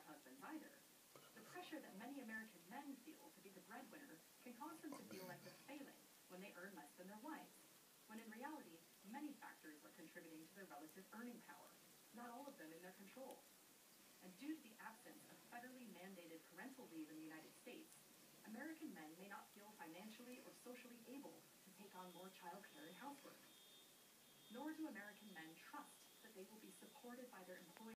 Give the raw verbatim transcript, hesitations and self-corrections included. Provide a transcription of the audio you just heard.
husbands either. The pressure that many American men feel to be the breadwinner can cause them to feel like they're failing when they earn less than their wives, when in reality, many factors are contributing to their relative earning power, not all of them in their control. And due to the absence of federally mandated parental leave in the United States, American men may not feel financially or socially able to take on more childcare and housework. Nor do American men trust that they will be supported by their employers